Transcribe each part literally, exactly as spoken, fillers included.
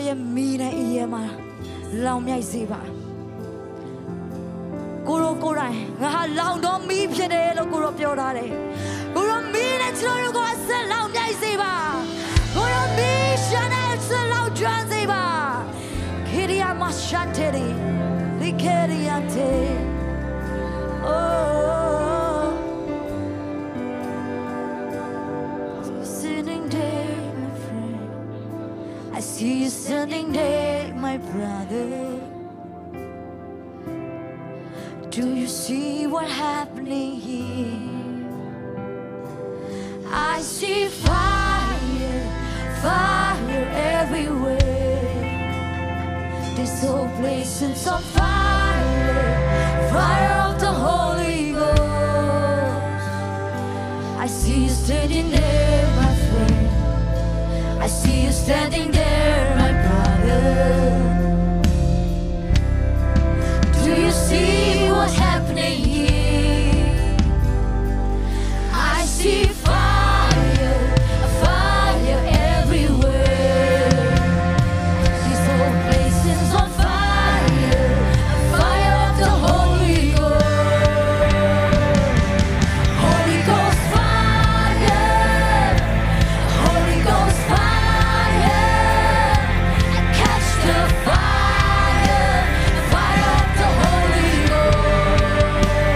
ရဲ့မီးနဲ့အေးရဲမှာလောင်မြိုက်စေပါကိုရောကိုယ်တိုင်ငါဟာလောင်တော့မီးဖြစ်တယ်လို့ကိုရောပြောထားတယ်ကိုရောမီးနဲ့ကျွန်တော်တို့ကအဆက်လောင်မြိုက်စေပါကိုရောမီးရှမ်းနဲ့ဆက်လောင်ကျွမ်းစေပါခေရီယာမရှာတဲ့ဒီခေရီယာတဲ့ Oh sitting there my friend I see you standing there my brother Do you see what happening here? I see fire, fire everywhere. This whole place is on fire, fire of the Holy Ghost. I see you standing there, my friend. I see you standing there, my brother. Do you see what's happening here? I see fire, fire everywhere. This whole place is on fire, fire of the Holy Ghost. Holy Ghost fire, Holy Ghost fire. I catch the fire, the fire of the Holy Ghost.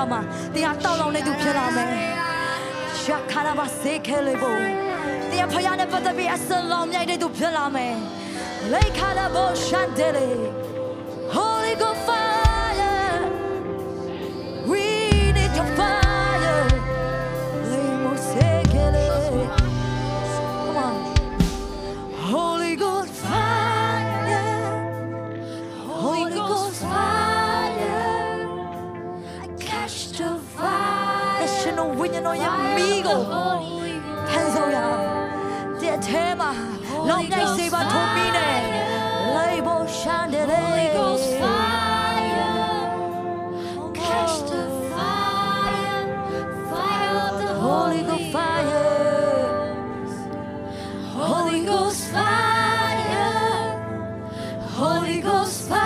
မှာတရားတောင်းလောင်နေသူဖြစ်လာမယ်ရှာခါရပါစေခဲလေးဖို့တရားဖယားနဲ့ပတ်သက်ပြီးအစလောင်မြိုက်တဲ့သူဖြစ်လာမယ်လေခါရဘောရှန်တယ်လေ Holy Ghost fire we need your fire le mo seခဲလေး come on Holy Ghost fire Holy Ghost fire I catch the fire အရှင်တို့ဝိညာဉ်တော်ရဲ့မီးကိုဖန်ဆောင်ရအောင်တဲ့အဲမှာလောင်နိုင်စေပါထုံးပြီးနဲ့လေဘောရှန်တယ်လေ Holy Ghost fire catch the fire fire of the Holy Ghost fire Holy Ghost fire Holy Ghost fire